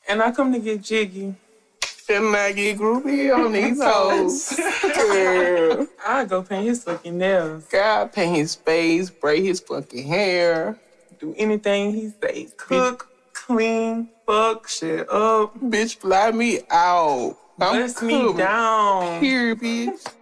And I come to get jiggy. And I get groupie on these hoes. Girl. I go paint his fucking nails. God, paint his face, braid his fucking hair. Do anything he say. Cook, clean, fuck shit up. Bitch, fly me out. Bust me down. Here, bitch.